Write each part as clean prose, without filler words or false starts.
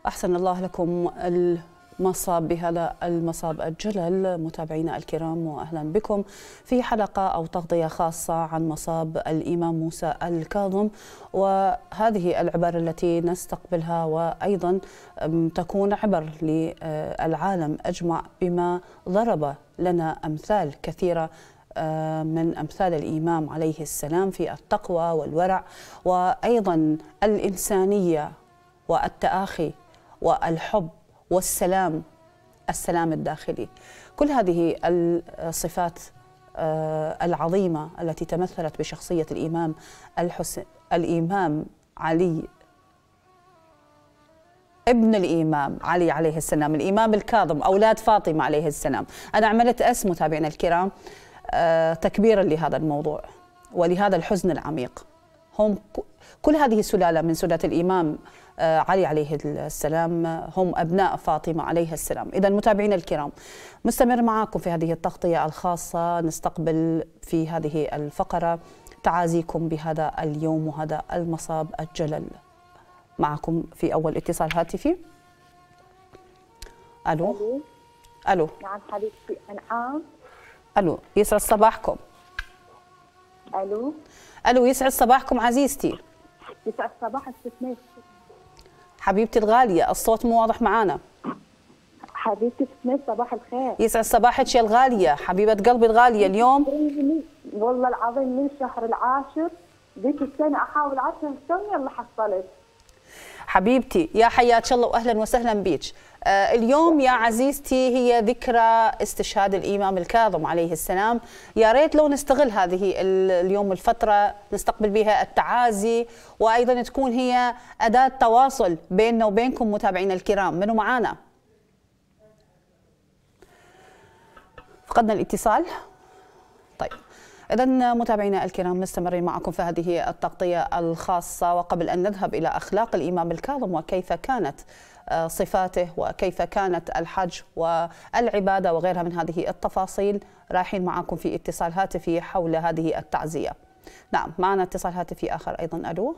أحسن الله لكم المصاب بهذا المصاب الجلل. متابعينا الكرام، وأهلا بكم في حلقة أو تغطية خاصة عن مصاب الإمام موسى الكاظم، وهذه العبر التي نستقبلها وأيضا تكون عبر للعالم أجمع بما ضرب لنا أمثال كثيرة من أمثال الإمام عليه السلام في التقوى والورع وأيضا الإنسانية والتآخي والحب والسلام، السلام الداخلي. كل هذه الصفات العظيمة التي تمثلت بشخصية الإمام علي ابن الإمام علي عليه السلام، الإمام الكاظم، أولاد فاطمة عليه السلام. أنا عملت متابعينا الكرام تكبيرا لهذا الموضوع ولهذا الحزن العميق. هم كل هذه السلالة من سلالة الإمام علي عليه السلام هم أبناء فاطمة عليه السلام. إذا متابعينا الكرام، مستمر معكم في هذه التغطية الخاصة. نستقبل في هذه الفقرة تعازيكم بهذا اليوم وهذا المصاب الجلل. معكم في أول اتصال هاتفي. ألو. ألو. نعم حبيبتي أنعام. ألو، يسعد صباحكم. ألو. ألو، يسعد صباحكم عزيزتي. يسعد صباح الستمية. حبيبتي الغالية، الصوت مو واضح معانا. حبيبتي ستمية، صباح الخير. يسعد صباحك يا الغالية، حبيبة قلبي الغالية. اليوم والله العظيم من الشهر العاشر ذيك السنة أحاول 10 سنين اللي حصلت. حبيبتي يا حياك الله وأهلا وسهلا بيك. اليوم يا عزيزتي هي ذكرى استشهاد الإمام الكاظم عليه السلام. يا ريت لو نستغل هذه اليوم الفترة نستقبل بها التعازي، وأيضا تكون هي أداة تواصل بيننا وبينكم متابعينا الكرام. منو معانا؟ فقدنا الاتصال. طيب، إذا متابعينا الكرام مستمرين معكم في هذه التغطية الخاصة. وقبل أن نذهب إلى أخلاق الإمام الكاظم وكيف كانت صفاته وكيف كانت الحج والعبادة وغيرها من هذه التفاصيل، رايحين معكم في اتصال هاتفي حول هذه التعزية. نعم، معنا اتصال هاتفي آخر أيضا. ألو.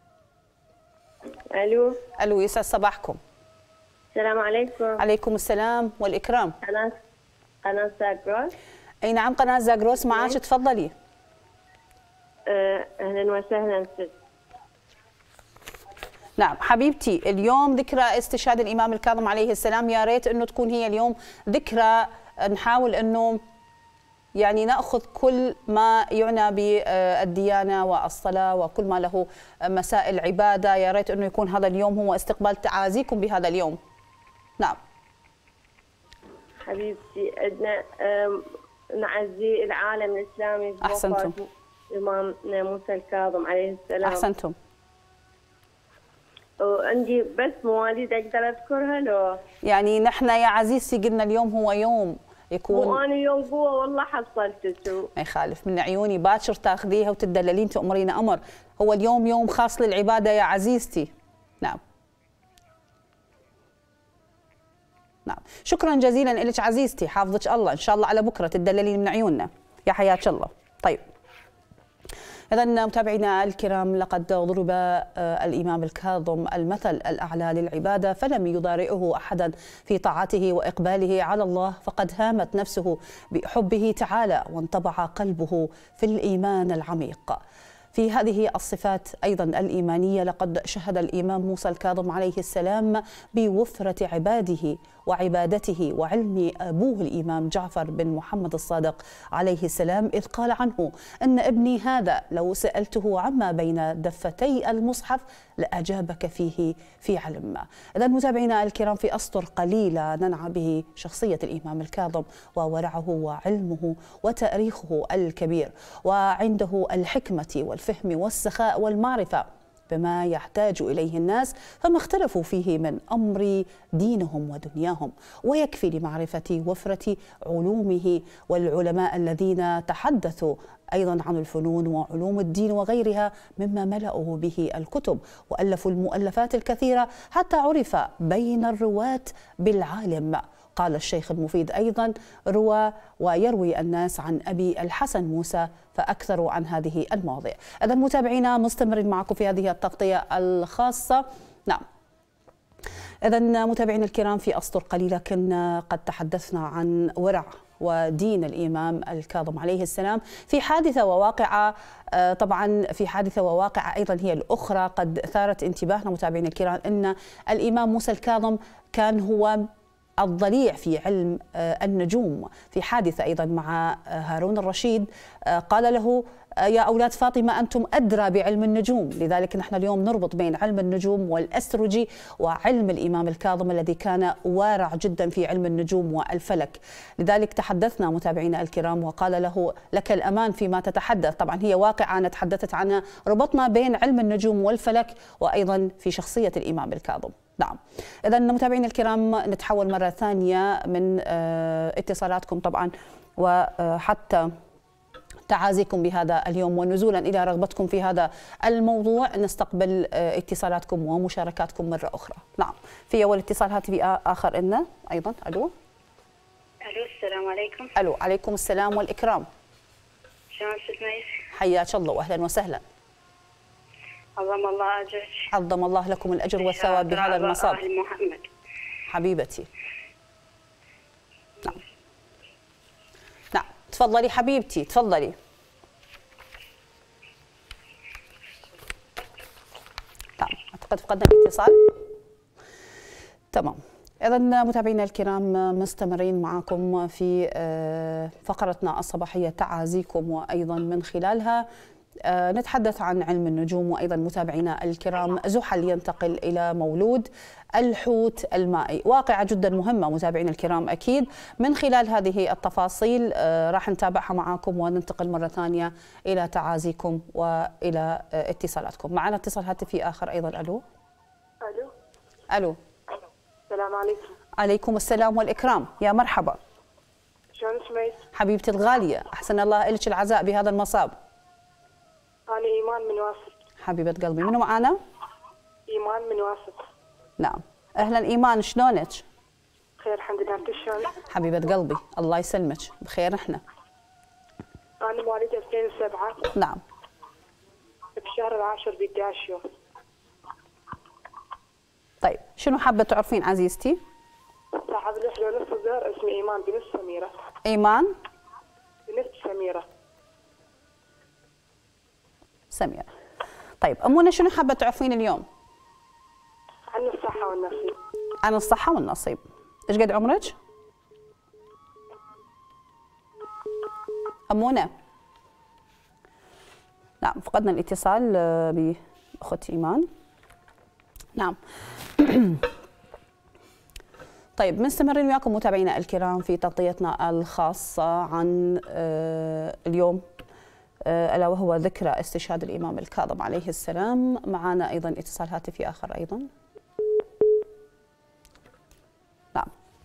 ألو. ألو، يسعد صباحكم. السلام عليكم. عليكم السلام والإكرام. قناة زاغروس. أي نعم، قناة زاغروس معاك، تفضلي. أهلا وسهلا فيك. نعم حبيبتي، اليوم ذكرى استشهاد الإمام الكاظم عليه السلام. يا ريت أنه تكون هي اليوم ذكرى، نحاول أنه يعني نأخذ كل ما يعنى بالديانة والصلاة وكل ما له مسائل عبادة. يا ريت أنه يكون هذا اليوم هو استقبال تعازيكم بهذا اليوم. نعم حبيبتي، عندنا نعزي العالم الإسلامي أحسنتم. الإمام موسى الكاظم عليه السلام. أحسنتم. وعندي بس مواليد أقدر أذكرها لو؟ يعني نحن يا عزيزتي قلنا اليوم هو يوم يكون، وأنا يوم قوة والله حصلته. ما يخالف، من عيوني باكر تاخذيها وتدللين تأمرين أمر. هو اليوم يوم خاص للعبادة يا عزيزتي. نعم نعم، شكرا جزيلا لك عزيزتي، حافظك الله، إن شاء الله على بكرة تدللين من عيوننا يا حياك الله. طيب، إذا متابعينا الكرام، لقد ضرب الإمام الكاظم المثل الأعلى للعبادة، فلم يضارعه أحدا في طاعته وإقباله على الله، فقد هامت نفسه بحبه تعالى وانطبع قلبه في الإيمان العميق. في هذه الصفات أيضا الإيمانية لقد شهد الإمام موسى الكاظم عليه السلام بوفرة عباده وعبادته وعلم أبوه الإمام جعفر بن محمد الصادق عليه السلام، إذ قال عنه: إن ابني هذا لو سألته عما بين دفتي المصحف لأجابك فيه في علم. إذا متابعينا الكرام، في أسطر قليلة ننعى به شخصية الإمام الكاظم وورعه وعلمه وتاريخه الكبير، وعنده الحكمة والفهم والسخاء والمعرفة بما يحتاج إليه الناس، فما اختلفوا فيه من أمر دينهم ودنياهم. ويكفي لمعرفة وفرة علومه والعلماء الذين تحدثوا أيضا عن الفنون وعلوم الدين وغيرها مما ملأوا به الكتب وألفوا المؤلفات الكثيرة، حتى عرف بين الرواة بالعالم. قال الشيخ المفيد أيضا: روى ويروي الناس عن أبي الحسن موسى فأكثروا عن هذه المواضيع. إذا متابعينا مستمرين معكم في هذه التغطية الخاصة. نعم، إذا متابعينا الكرام، في أسطر قليلة كنا قد تحدثنا عن ورع ودين الإمام الكاظم عليه السلام في حادثة وواقعة، طبعا في حادثة وواقعة أيضا هي الأخرى قد ثارت انتباهنا متابعينا الكرام، أن الإمام موسى الكاظم كان هو الضليع في علم النجوم. في حادثة أيضا مع هارون الرشيد قال له: يا أولاد فاطمة أنتم أدرى بعلم النجوم. لذلك نحن اليوم نربط بين علم النجوم والأستروجي وعلم الإمام الكاظم الذي كان وارع جدا في علم النجوم والفلك. لذلك تحدثنا متابعينا الكرام وقال له: لك الأمان فيما تتحدث. طبعا هي واقعة أنا تحدثت عنها، ربطنا بين علم النجوم والفلك وأيضا في شخصية الإمام الكاظم. نعم. إذا متابعينا الكرام، نتحول مرة ثانية من اتصالاتكم طبعا وحتى تعازيكم بهذا اليوم ونزولا إلى رغبتكم في هذا الموضوع، نستقبل اتصالاتكم ومشاركاتكم مرة أخرى. نعم. في أول اتصال هاتفي آخر إلنا أيضا. ألو. ألو، السلام عليكم. ألو، عليكم السلام والإكرام. شلون ست ميس؟ حياك الله وأهلا وسهلا. عظم الله أجرك. عظم الله لكم الأجر والثواب بهذا المصاب. محمد حبيبتي. نعم. نعم، تفضلي حبيبتي، تفضلي. نعم، أعتقد فقدنا الاتصال. تمام. إذا متابعينا الكرام، مستمرين معكم في فقرتنا الصباحية تعازيكم، وأيضا من خلالها نتحدث عن علم النجوم. وأيضا متابعينا الكرام، زحل ينتقل إلى مولود الحوت المائي، واقعة جدا مهمة متابعينا الكرام. أكيد من خلال هذه التفاصيل راح نتابعها معاكم وننتقل مرة ثانية إلى تعازيكم وإلى اتصالاتكم. معنا اتصال هاتفي آخر أيضا. ألو. الو. ألو. السلام عليكم. عليكم السلام والإكرام. يا مرحبا. شلون سميت؟ حبيبتي الغالية، أحسن الله إلك العزاء بهذا المصاب. أنا إيمان من واسط. حبيبة قلبي، منو معانا؟ إيمان من واسط. نعم، أهلا إيمان، شلونك؟ خير الحمد لله، أنت شلون؟ حبيبة قلبي الله يسلمك، بخير احنا. أنا مواليد 2007. نعم. بشهر العاشر ب11 يوم. طيب، شنو حابة تعرفين عزيزتي؟ صاحب الرحلة نص الزهر، اسمي إيمان بنت سميرة. إيمان؟ بنت سميرة. سميرة. طيب أمونة، شنو حابة تعرفين اليوم؟ عن الصحة والنصيب. عن الصحة والنصيب. إيش قد عمرك؟ أمونة. نعم، فقدنا الاتصال بأخت إيمان. نعم. طيب، مستمرين وياكم متابعينا الكرام في تغطيتنا الخاصة عن اليوم، ألا وهو ذكرى استشهاد الإمام الكاظم عليه السلام. معنا أيضا اتصال هاتفي آخر أيضا. نعم.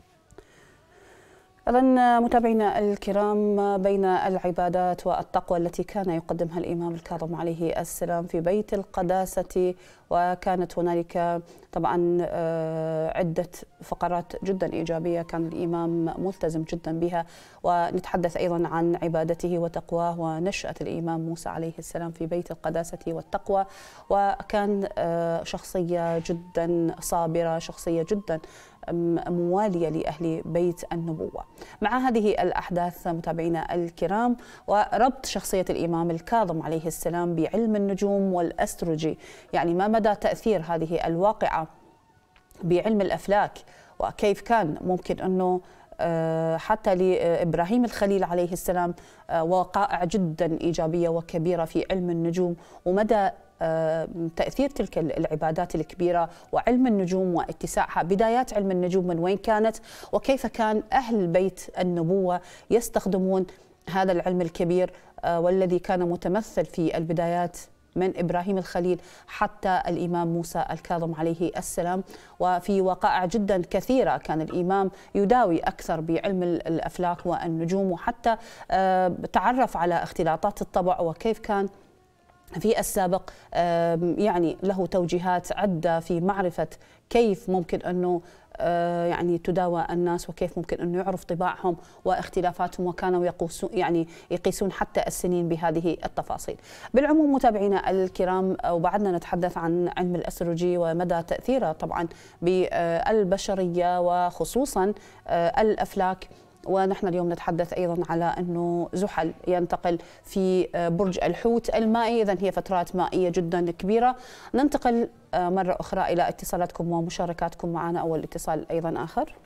إذن متابعينا الكرام، بين العبادات والتقوى التي كان يقدمها الإمام الكاظم عليه السلام في بيت القداسة، وكانت هنالك طبعا عدة فقرات جدا إيجابية كان الإمام ملتزم جدا بها، ونتحدث أيضا عن عبادته وتقواه ونشأة الإمام موسى عليه السلام في بيت القداسة والتقوى. وكان شخصية جدا صابرة، شخصية جدا موالية لأهل بيت النبوة. مع هذه الأحداث متابعينا الكرام، وربط شخصية الإمام الكاظم عليه السلام بعلم النجوم والأستروجي، يعني ما مدى تأثير هذه الواقعة بعلم الأفلاك، وكيف كان ممكن أنه حتى لإبراهيم الخليل عليه السلام وقائع جدا إيجابية وكبيرة في علم النجوم، ومدى تأثير تلك العبادات الكبيرة وعلم النجوم واتساعها. بدايات علم النجوم من وين كانت، وكيف كان أهل بيت النبوة يستخدمون هذا العلم الكبير والذي كان متمثل في البدايات من إبراهيم الخليل حتى الإمام موسى الكاظم عليه السلام. وفي وقائع جدا كثيرة كان الإمام يداوي أكثر بعلم الأفلاك والنجوم، وحتى تعرف على اختلاطات الطبع، وكيف كان في السابق يعني له توجيهات عدة في معرفة كيف ممكن أنه يعني تداوى الناس وكيف ممكن انه يعرف طباعهم واختلافاتهم، وكانوا يقيسون حتى السنين بهذه التفاصيل. بالعموم متابعينا الكرام، وبعدنا نتحدث عن علم الاسترولوجي ومدى تاثيره طبعا بالبشريه وخصوصا الافلاك. ونحن اليوم نتحدث أيضا على أنه زحل ينتقل في برج الحوت المائي، إذن هي فترات مائية جدا كبيرة. ننتقل مرة أخرى إلى اتصالاتكم ومشاركاتكم معنا. أول اتصال أيضا آخر.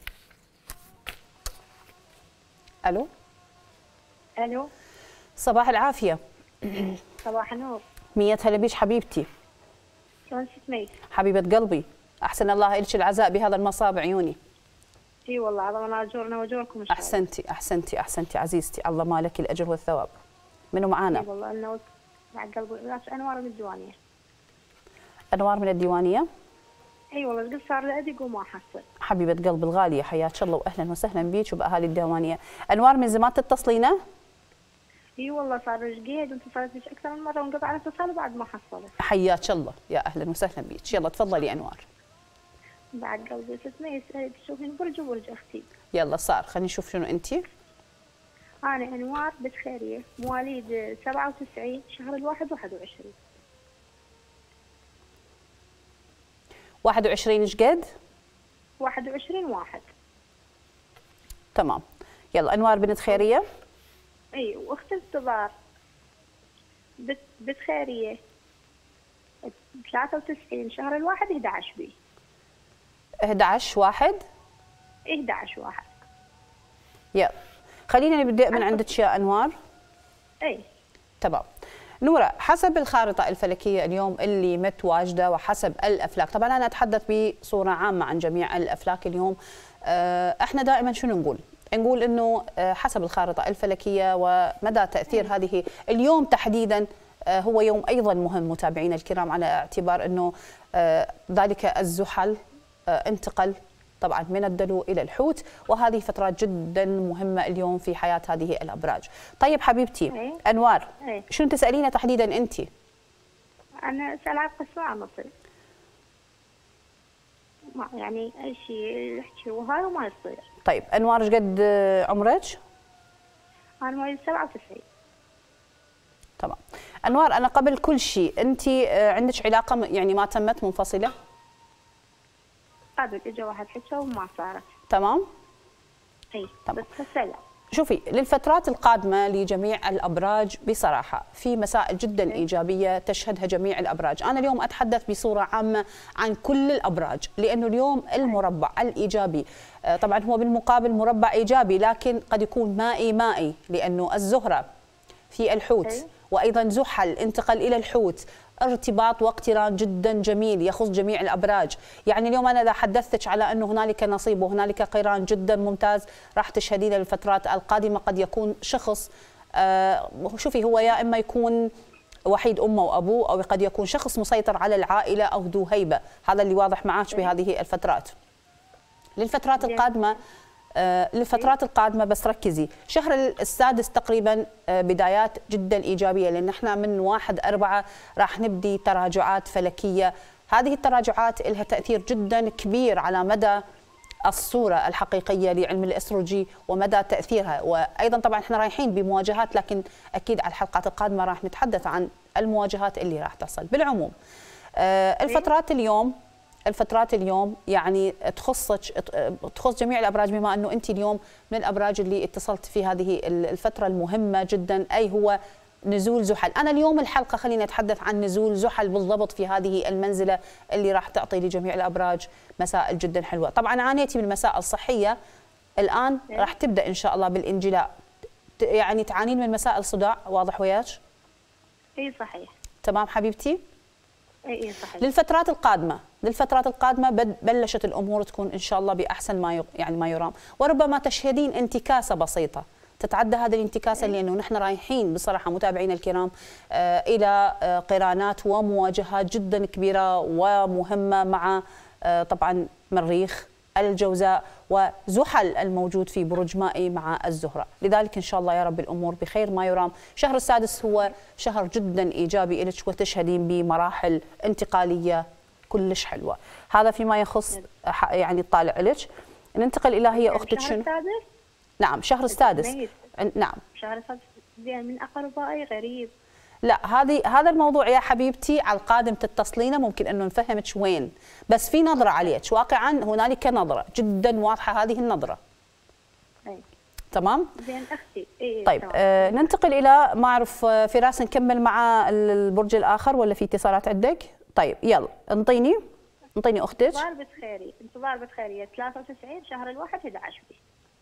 ألو. الو، صباح العافية. صباح النور. مية هلا بيش حبيبتي. شلون اسمك؟ حبيبة قلبي، أحسن الله إلك العزاء بهذا المصاب بعيوني. اي والله عظمنا اجورنا واجوركم ان شاء الله. أحسنتي أحسنتي أحسنتي عزيزتي، الله ما لك الأجر والثواب. منو معانا؟ اي والله انه مع قلبي انوار من الديوانيه. أنوار من الديوانية. اي والله قلت صار لي ادق وما احصل. حبيبة قلب الغالية، حياك الله واهلا وسهلا بيك وباهالي الديوانية. انوار من زمان تتصلينا؟ اي والله صار لي قيد واتصلت بك اكثر من مره وانقطع الاتصال بعد ما حصلت. حياك الله، يا اهلا وسهلا بيك. يلا تفضلي انوار. بعد قلبي اسمه يسأل تشوفين برج وبرج اختي. يلا صار، خلينا نشوف شنو انتي. انا انوار بنت خيريه، مواليد 97 شهر الواحد 21. 21 ايش قد؟ 21/1. تمام. يلا انوار بنت خيريه. اي واختي انتظار بنت خيريه 93 شهر الواحد 11 بي. 11/1. 11/1. يلا خلينا نبدا من عندك يا انوار. اي تمام. نورة، حسب الخارطة الفلكية اليوم اللي متواجدة وحسب الأفلاك، طبعا أنا أتحدث بصورة عامة عن جميع الأفلاك اليوم. احنا دائما شنو نقول انه حسب الخارطة الفلكية ومدى تأثير هذه اليوم تحديدا، هو يوم أيضا مهم متابعينا الكرام، على اعتبار انه ذلك الزحل انتقل طبعا من الدلو إلى الحوت، وهذه فترات جدا مهمة اليوم في حياة هذه الأبراج. طيب حبيبتي أنوار، شنو تسألينا تحديدا أنت؟ أنا أسأل عن قسوة مصر، يعني أي شيء يحكي وهاي وما يصير. طيب أنوار ايش قد عمرك؟ أنا مواليد 97. تمام. أنوار، أنا قبل كل شيء أنت عندك علاقة يعني ما تمت منفصلة؟ قبل اجى واحد حكى وما صارت. تمام؟ اي تمام. بس هسه لا. شوفي، للفترات القادمة لجميع الأبراج بصراحة في مسائل جدا إيجابية تشهدها جميع الأبراج. أنا اليوم أتحدث بصورة عامة عن كل الأبراج، لأنه اليوم المربع الإيجابي طبعا هو بالمقابل مربع إيجابي، لكن قد يكون مائي لأنه الزهرة في الحوت وأيضا زحل انتقل إلى الحوت، ارتباط واقتران جدا جميل يخص جميع الابراج. يعني اليوم انا اذا حدثتك على انه هنالك نصيب وهنالك قيران جدا ممتاز، راح تشهدين الفترات القادمه قد يكون شخص شوفي هو يا اما يكون وحيد امه وابوه، او قد يكون شخص مسيطر على العائله او ذو هيبه، هذا اللي واضح معك بهذه الفترات. للفترات القادمه للفترات القادمه بس ركزي، شهر السادس تقريبا بدايات جدا ايجابيه، لان احنا من 1/4 راح نبدي تراجعات فلكيه. هذه التراجعات لها تاثير جدا كبير على مدى الصوره الحقيقيه لعلم الاسترولوجي ومدى تاثيرها، وايضا طبعا احنا رايحين بمواجهات، لكن اكيد على الحلقات القادمه راح نتحدث عن المواجهات اللي راح تصل. بالعموم الفترات اليوم يعني تخص جميع الابراج، بما انه انت اليوم من الابراج اللي اتصلت في هذه الفتره المهمه جدا، اي هو نزول زحل. انا اليوم الحلقه خلينا نتحدث عن نزول زحل بالضبط في هذه المنزله اللي راح تعطي لجميع الابراج مسائل جدا حلوه. طبعا عانيتي من مسائل صحيه، الان راح تبدا ان شاء الله بالانجلاء. يعني تعانين من مسائل صداع، واضح وياك؟ اي صحيح. تمام حبيبتي؟ اي صحيح. للفترات القادمه بلشت الامور تكون ان شاء الله باحسن ما يرام، وربما تشهدين انتكاسه بسيطه تتعدى هذه الانتكاسه، لانه نحن رايحين بصراحه متابعينا الكرام الى قرانات ومواجهات جدا كبيره ومهمه مع طبعا مريخ، الجوزاء، وزحل الموجود في برج مائي مع الزهره، لذلك ان شاء الله يا رب الامور بخير ما يرام. شهر السادس هو شهر جدا ايجابي لك، وتشهدين بمراحل انتقاليه كلش حلوه. هذا فيما يخص يعني الطالع لك. ننتقل الى هي اختك شنو؟ الشهر السادس. نعم شهر السادس. نعم شهر السادس زين من اقربائي غريب. لا هذا الموضوع يا حبيبتي على القادم تتصلينا ممكن انه نفهمك وين، بس في نظره عليك، واقعا هنالك نظره جدا واضحه هذه النظره. اي تمام؟ زين اختي. طيب ننتقل الى ما اعرف فراس نكمل مع البرج الاخر ولا في اتصالات عندك؟ طيب يلا انطيني اختك. انتظار بتخيري 93 شهر الواحد 11 بي.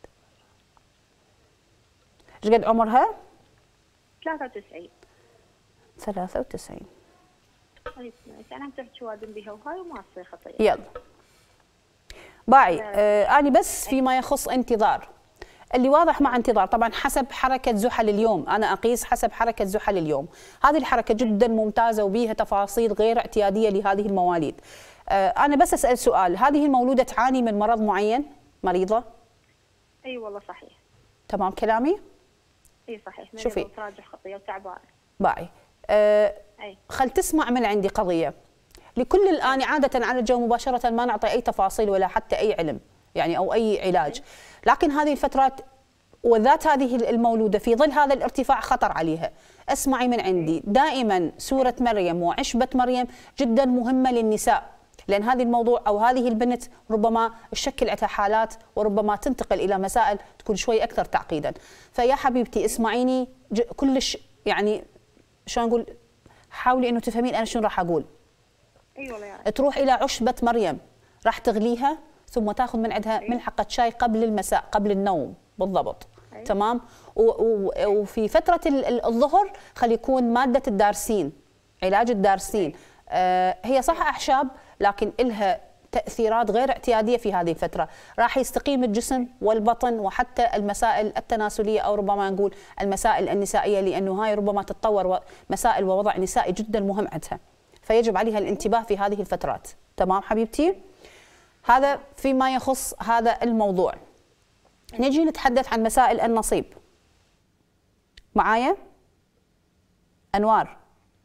ايش قد عمرها؟ 93. 93. انا عم تحكي وادم بها وهاي وما تصير خطيه. يلا باعي أنا بس فيما يخص انتظار اللي واضح مع انتظار، طبعا حسب حركة زحل اليوم، أنا أقيس حسب حركة زحل اليوم، هذه الحركة جدا ممتازة وبيها تفاصيل غير اعتيادية لهذه المواليد. أنا بس أسأل سؤال، هذه المولودة تعاني من مرض معين؟ مريضة؟ اي والله صحيح. تمام كلامي؟ اي صحيح. شوفي وتراجع خطية وتعبان. باعي خل تسمع من عندي قضية. لكل الآن عادة على الجو مباشرة ما نعطي أي تفاصيل ولا حتى أي علم يعني أو أي علاج، لكن هذه الفترات وذات هذه المولودة في ظل هذا الارتفاع خطر عليها. اسمعي من عندي دائما سورة مريم وعشبة مريم جدا مهمة للنساء، لأن هذه الموضوع أو هذه البنت ربما تشكل عندها حالات وربما تنتقل إلى مسائل تكون شوي أكثر تعقيدا. فيا حبيبتي اسمعيني كلش يعني شلون نقول، حاولي انه تفهمين انا شنو راح اقول. اي والله يعني. تروح الى عشبة مريم، راح تغليها ثم تاخذ من عندها ملحقة شاي قبل المساء قبل النوم بالضبط. تمام. وفي فترة الظهر خلي يكون مادة الدارسين، علاج الدارسين. هي صح اعشاب لكن لها تأثيرات غير اعتيادية في هذه الفترة، راح يستقيم الجسم والبطن وحتى المسائل التناسلية أو ربما نقول المسائل النسائية، لأنه هاي ربما تتطور مسائل ووضع نسائي جدا مهم عندها، فيجب عليها الانتباه في هذه الفترات. تمام حبيبتي؟ هذا فيما يخص هذا الموضوع. نجي نتحدث عن مسائل النصيب. معايا؟ أنوار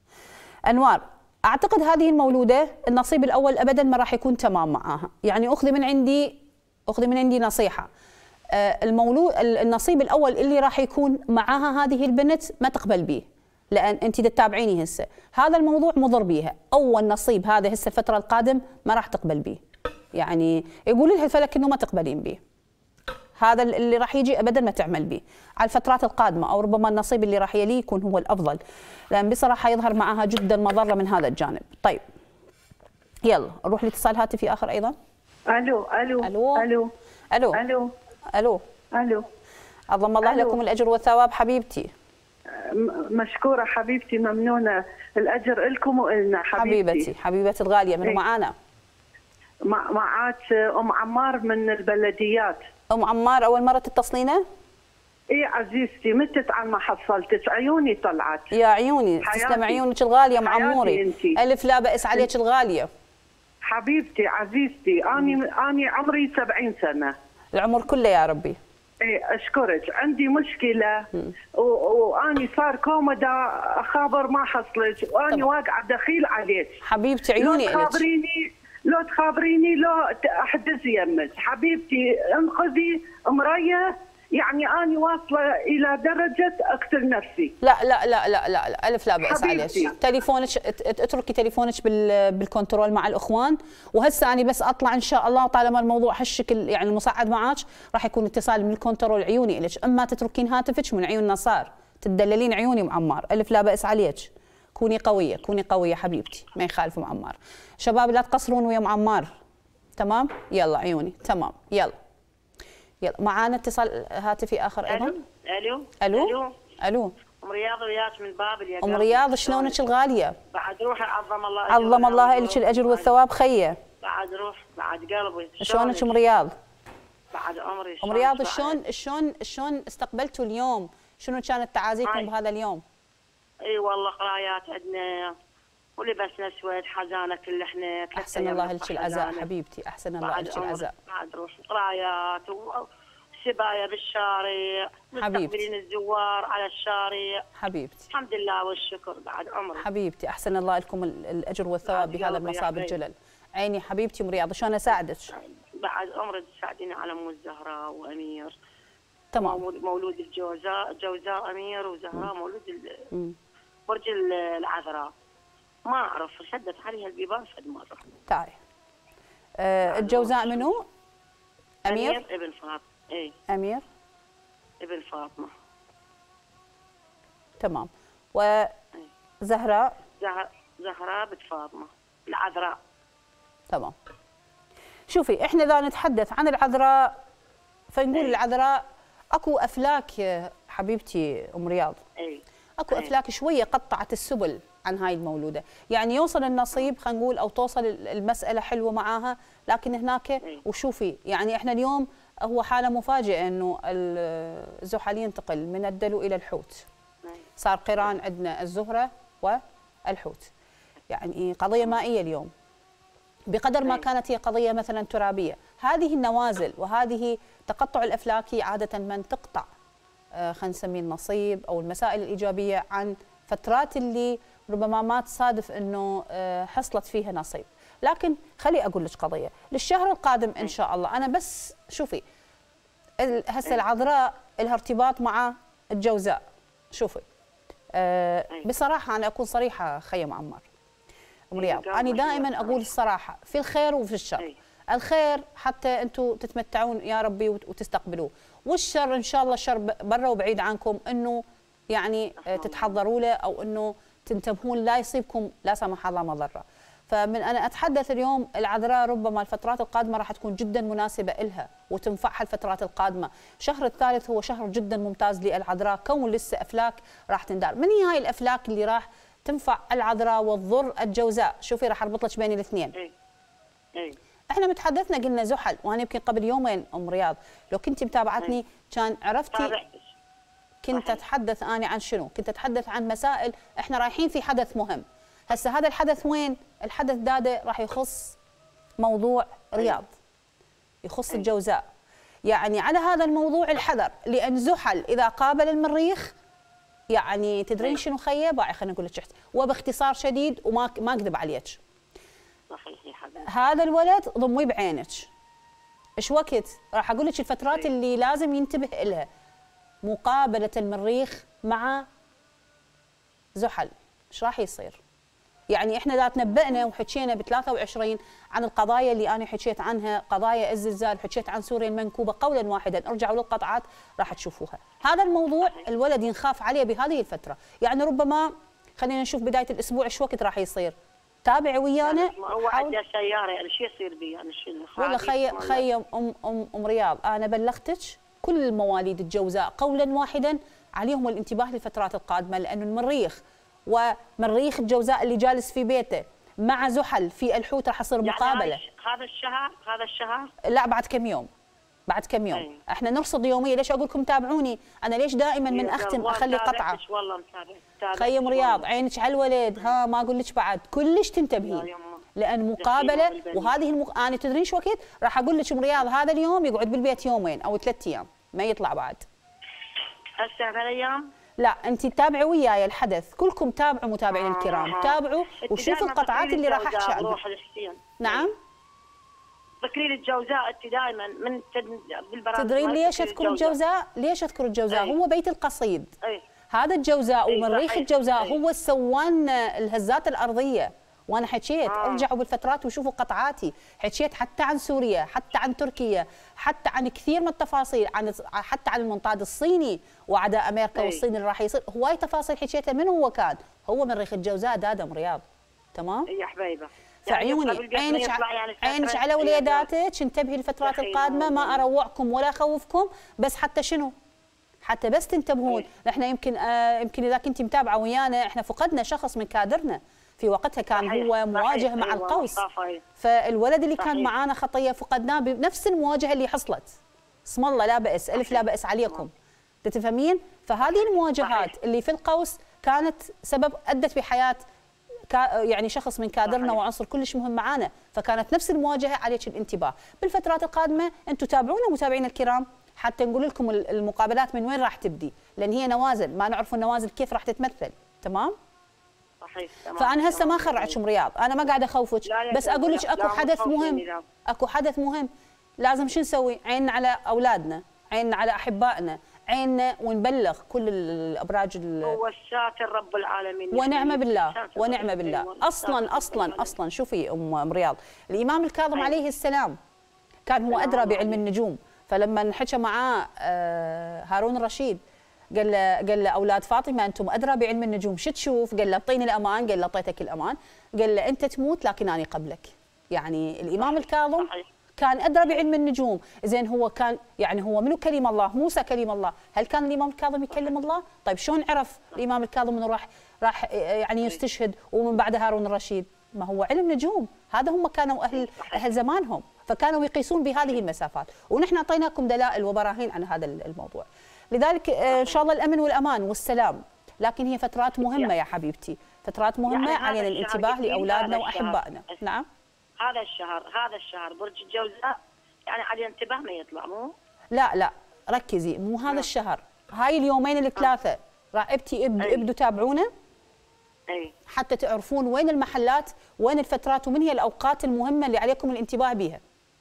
أعتقد هذه المولودة النصيب الأول أبدا ما راح يكون تمام معاها، يعني أخذي من عندي نصيحة. النصيب الأول اللي راح يكون معاها هذه البنت ما تقبل به، لأن أنت تتابعيني هسه هذا الموضوع مضر بيها. أول نصيب هذا هسه الفترة القادم ما راح تقبل به، يعني يقول لها الفلك إنه ما تقبلين به، هذا اللي راح يجي ابدا ما تعمل به على الفترات القادمه، او ربما النصيب اللي راح يليه يكون هو الافضل، لان بصراحه يظهر معها جدا مضره من هذا الجانب. طيب يلا نروح لاتصال هاتفي اخر ايضا. الو الو الو الو الو الو الو الو. عظم الله لكم الاجر والثواب حبيبتي. مشكوره حبيبتي، ممنونه، الاجر لكم والنا حبيبتي. حبيبتي الغاليه. من معانا؟ معاك ام عمار من البلديات. ام عمار اول مره تتصلينا؟ اي عزيزتي، متت على ما حصلتك، عيوني طلعت. يا عيوني تسلم عيونك الغاليه ام عموري، الف لا باس عليك الغاليه حبيبتي عزيزتي. اني عمري 70 سنه. العمر كله يا ربي. ايه اشكرك. عندي مشكله واني صار كومدا اخابر ما حصلت، واني واقعه دخيل عليك حبيبتي. عيوني لو تخابريني لو احدث يمك حبيبتي، انقذي مريه، يعني أنا واصلة إلى درجة أقتل نفسي. لا لا لا لا لا ألف لا بأس عليك. تليفونك اتركي تليفونك بالكنترول مع الأخوان، وهسه أنا بس أطلع إن شاء الله، طالما الموضوع هالشكل يعني المصعد معك راح يكون اتصال من الكنترول عيوني إلك، أما تتركين هاتفك من عيون نصار تدللين عيوني معمار. ألف لا بأس عليك، كوني قوية كوني قوية حبيبتي، ما يخالف معمار. شباب لا تقصرون ويا معمار. تمام يلا عيوني. تمام يلا معانا اتصال هاتفي اخر ايضا. الو ام رياض وياك من بابل يا ام رياض، شلونك الغاليه؟ بعد روحي عظم الله لك الاجر والثواب خيه. بعد روح بعد قلبي. شلونك ام رياض؟ بعد عمري. ام رياض شلون استقبلتوا اليوم؟ شنو كانت تعازيكم بهذا اليوم؟ اي والله قرايات عندنا ولبسنا اسود، حزانه كل احنا. احسن الله لك العزاء حبيبتي، احسن الله لك العزاء. بعد روح قرايات وسبايا بالشارع، مستقبلين الزوار على الشارع حبيبتي. الحمد لله والشكر بعد عمري حبيبتي، احسن الله لكم الاجر والثواب بهذا المصاب الجلل. عيني حبيبتي ام رياض، شلون اساعدك؟ بعد عمرك تساعديني على ام الزهراء وامير. تمام. مولود الجوزاء امير، وزهراء مولود برج العذراء. ما اعرف شدت عليها البيبان فد مره. تعالي. الجوزاء منو؟ امير ابن فاطمه. اي امير ابن فاطمه. تمام. وزهراء؟ زهراء بنت فاطمه العذراء. تمام. شوفي احنا اذا نتحدث عن العذراء فنقول العذراء اكو افلاك يا حبيبتي ام رياض. اكو افلاك شويه قطعت السبل عن هاي المولوده، يعني يوصل النصيب خلينا نقول او توصل المساله حلوه معاها، لكن هناك وشوفي يعني احنا اليوم هو حاله مفاجئه انه الزحل ينتقل من الدلو الى الحوت. صار قران عندنا الزهره والحوت. يعني قضيه مائيه اليوم. بقدر ما كانت هي قضيه مثلا ترابيه، هذه النوازل وهذه تقطع الافلاكي عاده من تقطع خلينا نسميه النصيب او المسائل الايجابيه عن فترات اللي ربما ما تصادف انه حصلت فيها نصيب. لكن خلي اقول لك قضيه للشهر القادم ان شاء الله. انا بس شوفي هسه العذراء لها ارتباط مع الجوزاء. شوفي بصراحه انا اكون صريحه خيم عمار ام رياض، انا دائما اقول الصراحه في الخير وفي الشر. الخير حتى انتم تتمتعون يا ربي وتستقبلوه، والشر ان شاء الله الشر برا وبعيد عنكم، انه يعني تتحضروا له او انه تنتبهون لا يصيبكم لا سمح الله مضره. فمن انا اتحدث اليوم العذراء ربما الفترات القادمه راح تكون جدا مناسبه لها وتنفعها الفترات القادمه. الشهر الثالث هو شهر جدا ممتاز للعذراء، كون لسه افلاك راح تندار. من هي هاي الافلاك اللي راح تنفع العذراء وتضر الجوزاء؟ شوفي راح اربط لك بين الاثنين. احنا متحدثنا قلنا زحل، وانا يمكن قبل يومين ام رياض لو كنت متابعتني كان عرفتي كنت اتحدث انا عن شنو؟ كنت اتحدث عن مسائل احنا رايحين في حدث مهم. هسه هذا الحدث وين؟ الحدث داده راح يخص موضوع رياض، يخص الجوزاء. يعني على هذا الموضوع الحذر، لان زحل اذا قابل المريخ يعني تدرين شنو خيه؟ باعي خلينا نقول لك وباختصار شديد وما اكذب عليك. صحيح يا حبيبي. هذا الولد ضميه بعينك. ايش وقت؟ راح اقول لك الفترات اللي لازم ينتبه لها. مقابله المريخ مع زحل، ايش راح يصير؟ يعني احنا اذا تنبأنا وحكينا ب 23 عن القضايا اللي انا حكيت عنها، قضايا الزلزال، حكيت عن سوريا المنكوبه قولا واحدا، ارجعوا للقطعات راح تشوفوها. هذا الموضوع الولد ينخاف عليه بهذه الفتره، يعني ربما خلينا نشوف بدايه الاسبوع ايش وقت راح يصير. تابعي ويانا. هو عنده سياره يعني شو يصير بي يعني شو والله خي ام رياض، انا بلغتك كل مواليد الجوزاء قولا واحدا عليهم الانتباه للفترات القادمه، لانه المريخ ومريخ الجوزاء اللي جالس في بيته مع زحل في الحوت راح يصير مقابله. يعني هذا الشهر لا بعد كم يوم. بعد كم يوم. احنا نرصد يوميا. ليش اقول لكم تابعوني؟ انا ليش دائما من اختم اخلي قطعه؟ والله متابعه. خيم رياض عينك على الولد، ها ما اقول لك بعد كلش تنتبهين، لان مقابله وهذه انا تدرين ايش وقت؟ راح اقول لك ام رياض هذا اليوم يقعد بالبيت يومين او 3 ايام ما يطلع بعد. هسه 3 ايام؟ لا انت تتابعي وياي الحدث، كلكم تابعوا متابعين الكرام، تابعوا وشوفوا القطعات اللي راح احكي عنها. نعم؟ ذكري الجوزاء انت دائما من بالبرامج. تدرين ليش اذكر الجوزاء؟ ليش اذكر الجوزاء؟ هو بيت القصيد. هذا الجوزاء ومريخ الجوزاء هو سوان الهزات الارضيه، وانا حكيت ارجعوا بالفترات وشوفوا قطعاتي، حكيت حتى عن سوريا، حتى عن تركيا، حتى عن كثير من التفاصيل، حتى عن المنطاد الصيني وعداء امريكا والصين اللي راح يصير، هواي تفاصيل حكيتها. من هو كان؟ هو مريخ الجوزاء دادم رياض. تمام؟ يا حبيبه فعيوني عينك على وليداتك، انتبهي الفترات القادمه، ما اروعكم ولا اخوفكم، بس حتى شنو؟ حتى بس تنتبهون. نحن يمكن اذا كنت متابعه ويانا احنا فقدنا شخص من كادرنا في وقتها، كان هو مواجه مع القوس، فالولد اللي كان معانا خطيه فقدناه بنفس المواجهه اللي حصلت. اسم الله لا بأس، الف لا بأس عليكم. تتفهمين؟ فهذه المواجهات اللي في القوس كانت سبب ادت بحياه يعني شخص من كادرنا وعنصر كلش مهم معانا، فكانت نفس المواجهه عليك الانتباه. بالفترات القادمه انتم تابعونا متابعينا الكرام حتى نقول لكم المقابلات من وين راح تبدي، لان هي نوازل ما نعرف النوازل كيف راح تتمثل. تمام؟ صحيح. فانا هسه ما خرعتش ام رياض، انا ما قاعده اخوفك، بس اقول لك اكو حدث مهم، اكو حدث مهم لازم شو نسوي؟ عيننا على اولادنا، عيننا على احبائنا، عيننا ونبلغ كل الابراج. هو الساتر رب العالمين، ونعم بالله ونعم بالله. اصلا شوفي ام رياض، الامام الكاظم عليه السلام كان هو ادرى بعلم النجوم، فلما انحكى معاه هارون الرشيد قال له اولاد فاطمه انتم ادرى بعلم النجوم، شو تشوف؟ قال له اعطيني الامان، قال له اعطيتك الامان، قال له انت تموت لكن انا قبلك. يعني الامام الكاظم كان ادرى بعلم النجوم. زين هو كان يعني هو منو كلم الله؟ موسى كلم الله، هل كان الامام الكاظم يكلم الله؟ طيب شلون عرف الامام الكاظم انه راح يعني يستشهد ومن بعد هارون الرشيد؟ ما هو علم نجوم، هذا هم كانوا اهل زمانهم، فكانوا يقيسون بهذه المسافات، ونحن اعطيناكم دلائل وبراهين عن هذا الموضوع. لذلك ان شاء الله الامن والامان والسلام، لكن هي فترات مهمه يا حبيبتي، فترات مهمه يعني علينا الانتباه لاولادنا واحبائنا. نعم هذا الشهر برج الجوزاء يعني عليه انتباه ما يطلع مو؟ لا ركزي، مو هذا الشهر، هاي اليومين الثلاثه راقبتي ابدوا تابعونا حتى تعرفون وين المحلات، وين الفترات، ومن هي الاوقات المهمه اللي عليكم الانتباه بها.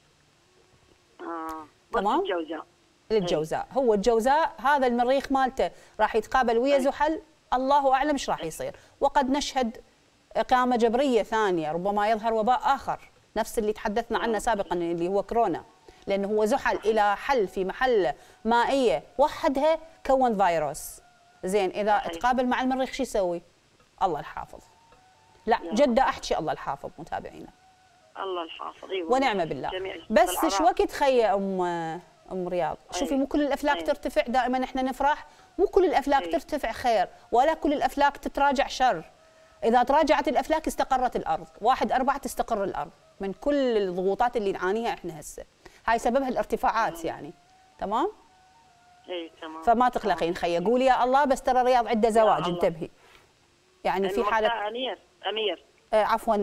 تمام؟ الجوزاء هو الجوزاء هذا المريخ مالته راح يتقابل ويا زحل، الله اعلم ايش راح يصير، وقد نشهد إقامة جبرية ثانية، ربما يظهر وباء آخر نفس اللي تحدثنا عنه سابقا اللي هو كورونا، لأنه هو زحل إلى حل في محل مائية وحدها كون فيروس. زين إذا تقابل مع المريخ شو يسوي؟ الله الحافظ. لا جدة أحكي الله الحافظ متابعينا. الله الحافظ ونعم بالله. بس شو وقت خي أم رياض؟ شوفي مو كل الأفلاك ترتفع، دائما احنا نفرح، مو كل الأفلاك ترتفع خير، ولا كل الأفلاك تتراجع شر. إذا تراجعت الأفلاك استقرت الأرض، 1/4 تستقر الأرض من كل الضغوطات اللي نعانيها إحنا هسه، هاي سببها الارتفاعات يعني. تمام؟ تمام. فما تقلقين خيه، قولي يا الله، بس ترى رياض عنده زواج انتبهي. يعني في حالة أمير عفوا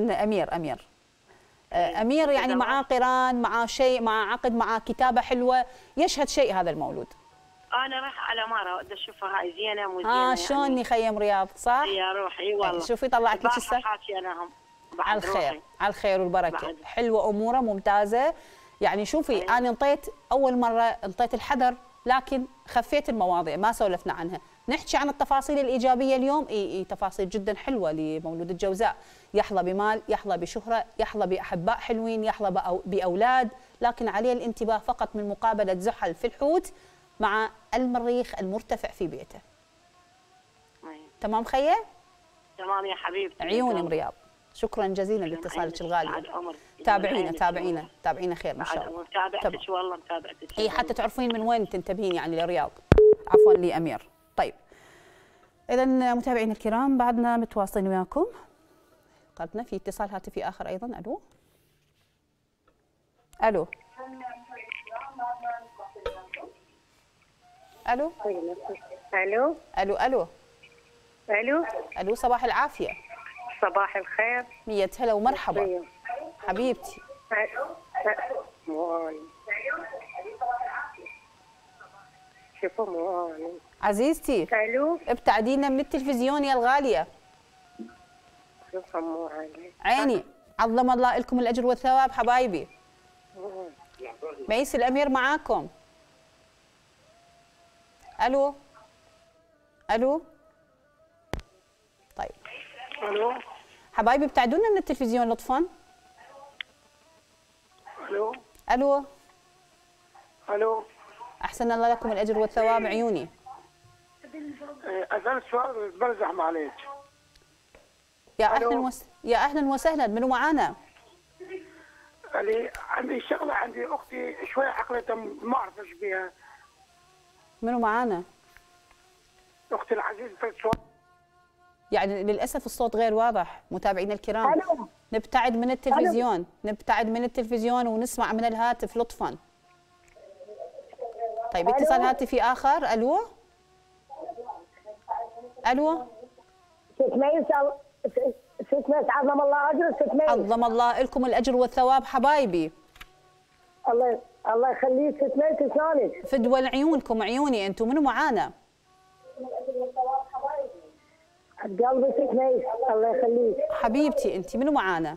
أمير يعني معاه قران، معاه شيء، معاه عقد، معاه كتابة حلوة، يشهد شيء هذا المولود. انا راح على مره بدي اشوفها هاي زينه مو زينه. شلوني خيم رياض صح؟ يا روحي والله. شوفي طلعت لك السر. على الخير على الخير والبركه بعد. حلوه اموره ممتازه. يعني شوفي انا انطيت اول مره انطيت الحذر، لكن خفيت المواضيع ما سولفنا عنها. نحكي عن التفاصيل الايجابيه اليوم. تفاصيل جدا حلوه لمولود الجوزاء، يحظى بمال، يحظى بشهره، يحظى باحباء حلوين، يحظى باولاد، لكن عليه الانتباه فقط من مقابله زحل في الحوت مع المريخ المرتفع في بيته. تمام خيه؟ تمام يا حبيبتي. عيوني ام رياض، شكرا جزيلا لاتصالك الغالي. تابعينا خير ان شاء الله. متابعتك والله متابعتك. اي حتى تعرفين من وين تنتبهين يعني للرياض. عفوا لامير. طيب اذا متابعينا الكرام بعدنا متواصلين وياكم. قدنا في اتصال هاتفي اخر ايضا. الو الو الو الو الو الو الو الو صباح العافيه. صباح الخير. 100 هلا ومرحبا حبيبتي. شوفوا مواني عزيزتي. الو ابتعدينا من التلفزيون يا الغاليه. شوفوا مواني عيني، عظم الله لكم الاجر والثواب حبايبي. ميس الامير معاكم. الو الو طيب الو حبايبي ابتعدونا من التلفزيون لطفا. الو الو الو احسن الله لكم الاجر والثواب عيوني. اسالك سؤال برزح معلش. يا اهلا وسهلا، منو معانا؟ عندي شغله، عندي اختي شوي عقلتها ما اعرف ايش بيها. منو معانا؟ اختي العزيزه. يعني للاسف الصوت غير واضح متابعينا الكرام. ألو. نبتعد من التلفزيون. نبتعد من التلفزيون ونسمع من الهاتف لطفا. طيب اتصال هاتفي اخر. الو الو ست ميس عظم الله اجرك. ست ميس عظم الله لكم الاجر والثواب حبايبي. الله يخليك ست ميس. شلونك؟ فدوى عيونكم عيوني. انتم منو معانا؟ قلبي سكنيس الله يخليك. حبيبتي انت منو معانا؟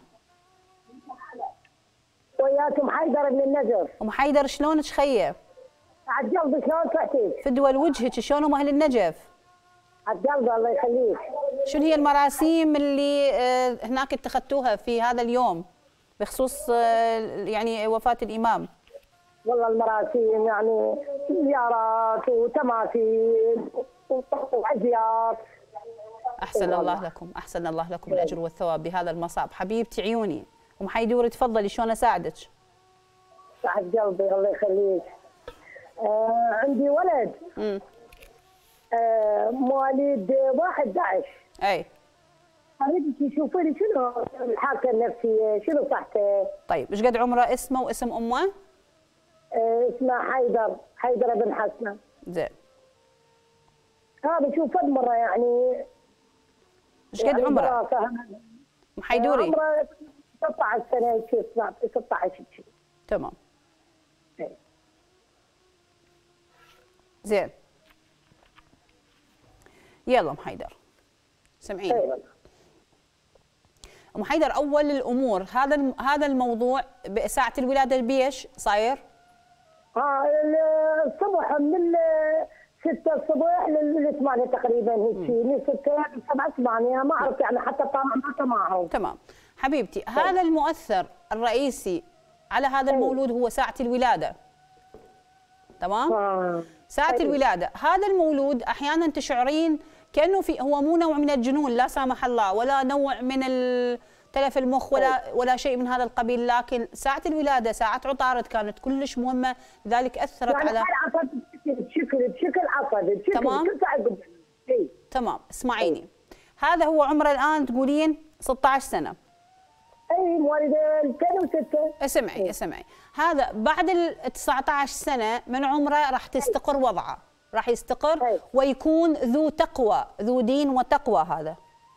وياكم حيدر من النجف. ام حيدر شلونك خيه؟ عاد قلبي شلون صحتك؟ فدوى وجهك شلونهم اهل النجف؟ عاد قلبي الله يخليك. شنو هي المراسيم اللي هناك اتخذتوها في هذا اليوم بخصوص يعني وفاة الإمام؟ والله المراسيم يعني زيارات وتماثيل وعزيات. أحسن الله لكم، أحسن الله لكم الأجر والثواب بهذا المصاب. حبيبتي عيوني أم حيدور تفضلي شلون أساعدك؟ سعد قلبي الله يخليك. عندي ولد مواليد 11. أي اريدك تشوفي لي شنو الحالة النفسية، شنو صحته؟ طيب ايش قد عمره اسمه واسم أمه؟ اسمه حيدر بن حسنة. زين. هذا شوف فد مرة يعني. ايش قد عمره؟ أم حيدوري؟ عمره 16 سنة 16 شيء. تمام. زين. يلا ام حيدر سمعيني. ام حيدر اول الامور هذا الموضوع بساعه الولاده بيش صاير؟ الصبح من 6 الصبح ل 8 تقريبا هيك شيء، من 6 ل 7 8 ما اعرف يعني حتى طالع معهم. تمام حبيبتي. هذا المؤثر الرئيسي على هذا المولود هو ساعه الولاده. تمام؟ ساعة الولادة هذا المولود أحيانا تشعرين كأنه هو مو نوع من الجنون لا سامح الله، ولا نوع من تلف المخ ولا شيء من هذا القبيل، لكن ساعة الولادة ساعة عطارد كانت كلش مهمة، لذلك أثرت يعني على بشكل عصبي تمام؟ تمام. اسمعيني، هذا هو عمره الآن تقولين 16 سنة. اي مواليد 2006. اسمعي هذا بعد ال 19 سنة من عمره راح تستقر وضعه، راح يستقر ويكون ذو تقوى، ذو دين وتقوى. هذا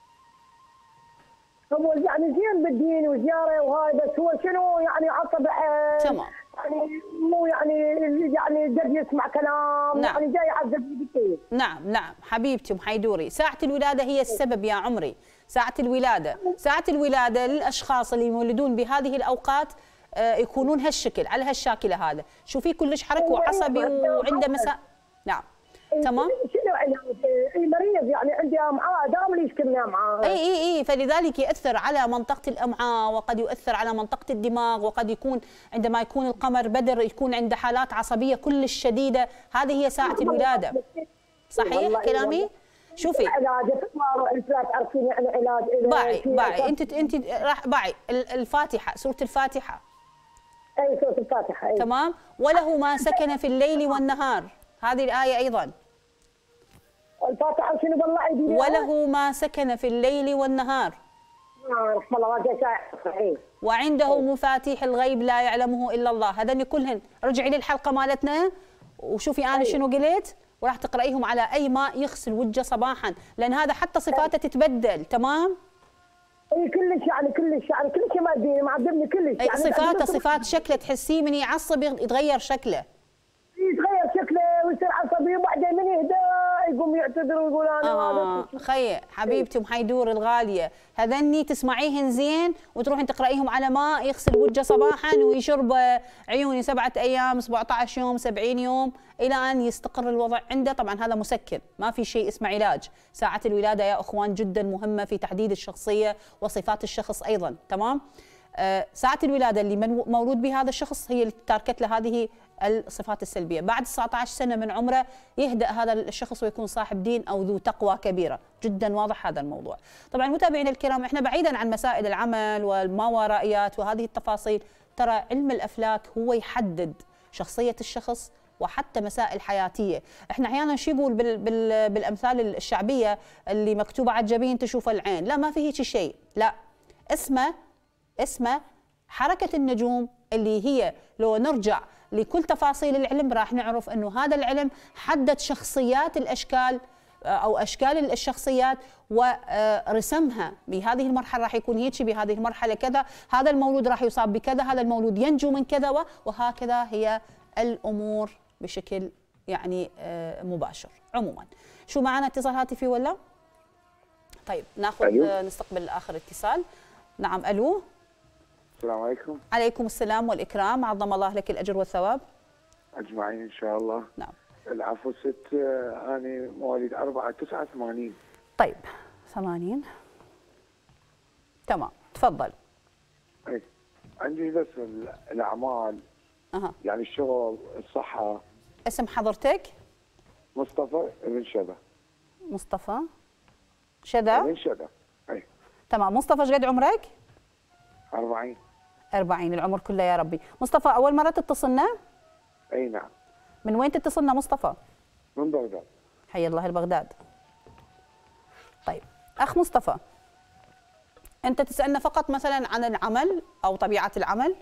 هو يعني زين بالدين وزياره وهاي، بس هو شنو يعني عصب. تمام. يعني مو يعني قد يسمع كلام. نعم. يعني جاي يعذب كثير. نعم حبيبتي ام حيدوري، ساعة الولادة هي السبب يا عمري. ساعة الولادة للأشخاص اللي يولدون بهذه الأوقات يكونون هالشكل على هالشاكلة هذا، شوفي كلش حركي وعصبي وعنده مساء. نعم تمام. شنو علاج؟ مريض يعني عندي امعاء دائما يشكلني امعاء. اي فلذلك يؤثر على منطقة الامعاء، وقد يؤثر على منطقة الدماغ، وقد يكون عندما يكون القمر بدر يكون عنده حالات عصبية كلش شديدة. هذه هي ساعة الولادة. صحيح كلامي؟ شوفي انت لا تعرفين يعني علاج. باعي انت راح باعي الفاتحة، سورة الفاتحة. اي سورة الفاتحة. أي. تمام. وله ما سكن في الليل والنهار، هذه الآية أيضا. الفاتحة شنو والله يديني؟ وله ما سكن في الليل والنهار. رحم الله والديك صحيح. وعنده مفاتيح الغيب لا يعلمه إلا الله. هذني كلهن رجعي للحلقة مالتنا وشوفي أنا شنو قلت، وراح تقرأيهم على أي ماء يغسل وجهه صباحا، لأن هذا حتى صفاته تتبدل. تمام؟ اي كلش ما ادري معذبني كلش. يعني صفات شكله تحسيه من يعصب يتغير شكله. يتغير شكله ويصير عصبي، وبعدين من يهدى يقوم يعتذر ويقول انا خي حبيبتي ام حيدور الغاليه، هذني تسمعيهن زين وتروحين تقرأيهم على ماء يغسل وجهه صباحا ويشرب عيوني 7 أيام 17 يوم 70 يوم الى ان يستقر الوضع عنده. طبعا هذا مسكن، ما في شيء اسمه علاج. ساعه الولاده يا اخوان جدا مهمه في تحديد الشخصيه وصفات الشخص ايضا. تمام. ساعة الولادة اللي مولود بهذا الشخص هي اللي تاركت له هذه الصفات السلبية. بعد 19 سنة من عمره يهدأ هذا الشخص ويكون صاحب دين أو ذو تقوى كبيرة. جدا واضح هذا الموضوع. طبعا متابعينا الكرام، احنا بعيدا عن مسائل العمل والماورائيات وهذه التفاصيل، ترى علم الأفلاك هو يحدد شخصية الشخص وحتى مسائل حياتية. احنا احيانا شو يقول بالامثال الشعبية اللي مكتوبة على الجبين تشوف العين، لا ما في هيك شيء، لا اسمه حركة النجوم، اللي هي لو نرجع لكل تفاصيل العلم راح نعرف انه هذا العلم حدد شخصيات الاشكال او اشكال الشخصيات ورسمها. بهذه المرحله راح يكون هيك، بهذه المرحله كذا، هذا المولود راح يصاب بكذا، هذا المولود ينجو من كذا، وهكذا هي الامور بشكل يعني مباشر. عموما شو معنا اتصال هاتفي ولا؟ طيب ناخذ نستقبل اخر اتصال. نعم الو. السلام عليكم. عليكم السلام والاكرام، عظم الله لك الاجر والثواب. اجمعين ان شاء الله. نعم. العفو ست، انا مواليد 4/9/80. طيب 80 تمام، تفضل. اي عندي بس الاعمال، يعني الشغل، الصحه. اسم حضرتك؟ مصطفى ابن شبه. مصطفى شدا ابن شبه. اي تمام. مصطفى ايش قد عمرك؟ 40. 40 العمر كله يا ربي. مصطفى اول مره تتصلنا؟ اي نعم. من وين تتصلنا مصطفى؟ من بغداد. حي الله لبغداد. طيب اخ مصطفى، انت تسالنا فقط مثلا عن العمل او طبيعه العمل؟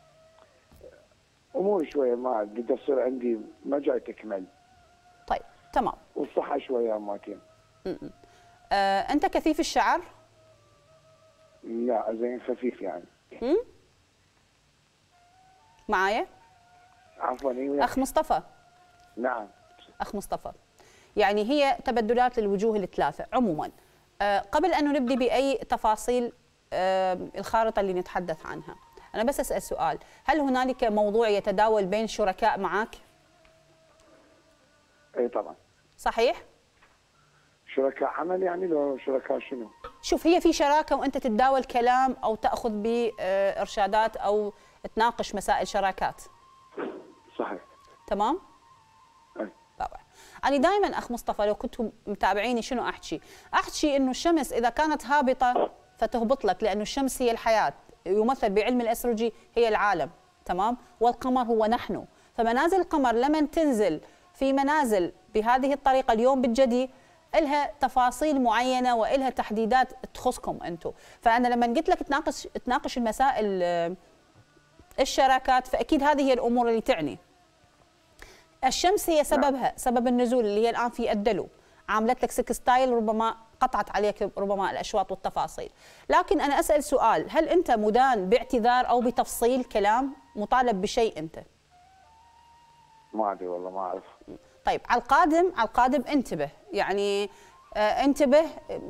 امور شويه ما بدي تصير عندي ما جاي تكمل. طيب تمام. والصحه شويه اماكن. انت كثيف الشعر؟ لا زين خفيف يعني. معايا؟ عفوا ايوه. اخ مصطفى. نعم. اخ مصطفى، يعني هي تبدلات للوجوه الثلاثه عموما. قبل ان نبدي باي تفاصيل الخارطه اللي نتحدث عنها، انا بس اسال سؤال، هل هنالك موضوع يتداول بين شركاء معك؟ اي طبعا. صحيح؟ شركاء عمل يعني لو شركاء شنو؟ شوف، هي في شراكه وانت تتداول كلام او تاخذ بارشادات او تناقش مسائل شراكات. صحيح. تمام؟ اي طبعا. أنا دائما أخ مصطفى لو كنتم متابعيني شنو أحكي إنه الشمس إذا كانت هابطة فتهبط لك، لأنه الشمس هي الحياة، يمثل بعلم الأسترولوجي هي العالم، تمام؟ والقمر هو نحن، فمنازل القمر لمن تنزل في منازل بهذه الطريقة اليوم بالجدي إلها تفاصيل معينة وإلها تحديدات تخصكم أنتم، فأنا لما قلت لك تناقش المسائل الشراكات فأكيد هذه هي الأمور اللي تعني. الشمس هي سببها، سبب النزول اللي هي الآن في الدلو، عاملت لك سكستايل، ربما قطعت عليك ربما الأشواط والتفاصيل. لكن أنا أسأل سؤال، هل أنت مدان باعتذار أو بتفصيل كلام، مطالب بشيء أنت؟ ما أدري والله ما أعرف. طيب على القادم انتبه، يعني انتبه،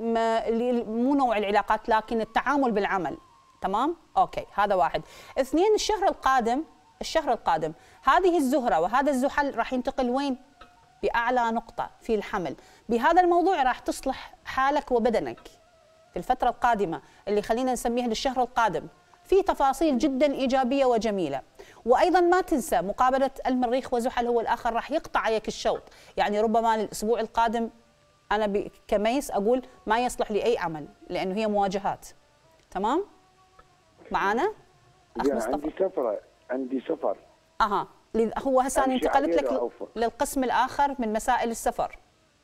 مو نوع العلاقات لكن التعامل بالعمل، تمام؟ أوكي، هذا واحد. اثنين، الشهر القادم هذه الزهرة وهذا الزحل راح ينتقل وين؟ بأعلى نقطة في الحمل. بهذا الموضوع راح تصلح حالك وبدنك في الفترة القادمة اللي خلينا نسميها للشهر القادم، في تفاصيل جدا إيجابية وجميلة. وأيضا ما تنسى مقابلة المريخ وزحل هو الآخر راح يقطع عليك الشوط، يعني ربما للأسبوع القادم أنا كميس أقول ما يصلح لأي عمل لأنه هي مواجهات. تمام؟ معانا؟ أخ مصطفى. عندي سفر. هو هسه أنا انتقلت لك للقسم الآخر من مسائل السفر.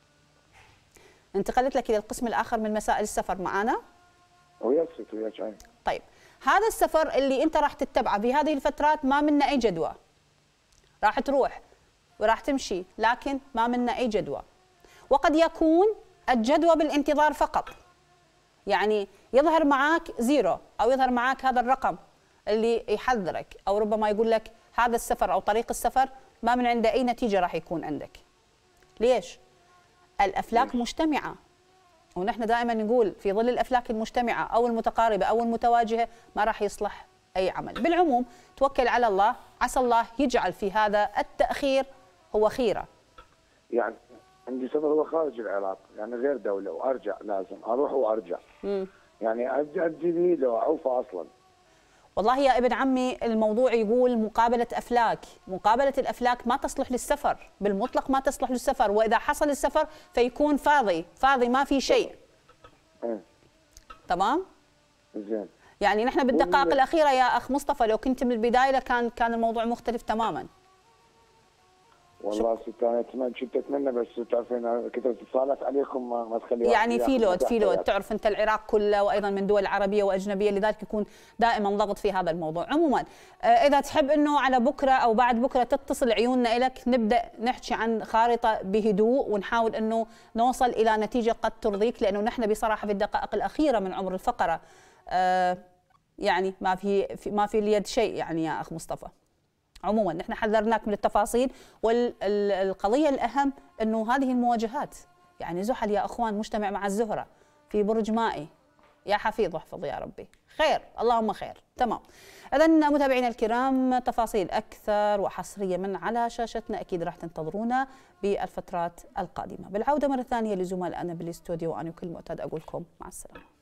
انتقلت لك إلى القسم الآخر من مسائل السفر. معانا؟ وياك. طيب هذا السفر اللي أنت راح تتبعه بهذه الفترات ما منا أي جدوى، راح تروح وراح تمشي لكن ما منا أي جدوى، وقد يكون الجدوى بالانتظار فقط، يعني يظهر معك زيرو أو يظهر معك هذا الرقم اللي يحذرك، أو ربما يقول لك هذا السفر أو طريق السفر ما من عنده أي نتيجة راح يكون عندك. ليش؟ الأفلاك مجتمعة، ونحن دائما نقول في ظل الأفلاك المجتمعة أو المتقاربة أو المتواجهة ما راح يصلح أي عمل. بالعموم توكل على الله، عسى الله يجعل في هذا التأخير هو خيرة. يعني عندي سفر هو خارج العراق، يعني غير دولة، وأرجع لازم أروح وأرجع. يعني أدي لي لو أعوف أصلا. والله يا ابن عمي الموضوع يقول مقابلة أفلاك، مقابلة الأفلاك ما تصلح للسفر بالمطلق، ما تصلح للسفر، وإذا حصل السفر فيكون فاضي ما في شيء. تمام؟ زين. يعني نحن بالدقائق الأخيرة يا أخ مصطفى لو كنت من البداية كان الموضوع مختلف تماما. والله ست انا كنت اتمنى، بس تعرفين كثر الاتصالات عليكم ما تخلي يعني في لود تعرف انت العراق كله وايضا من دول عربيه واجنبيه، لذلك يكون دائما ضغط في هذا الموضوع. عموما اذا تحب انه على بكره او بعد بكره تتصل عيوننا الك نبدا نحكي عن خارطه بهدوء ونحاول انه نوصل الى نتيجه قد ترضيك، لانه نحن بصراحه في الدقائق الاخيره من عمر الفقره يعني ما في اليد شيء يعني يا اخ مصطفى. عموما نحن حذرناك من التفاصيل، والقضيه الاهم انه هذه المواجهات، يعني زحل يا اخوان مجتمع مع الزهره، في برج مائي. يا حفيظ واحفظ يا ربي. خير، اللهم خير. تمام. إذا متابعينا الكرام، تفاصيل أكثر وحصرية من على شاشتنا أكيد راح تنتظرونا بالفترات القادمة. بالعودة مرة ثانية لزملائنا بالاستوديو، وأنا كل معتاد أقول لكم مع السلامة.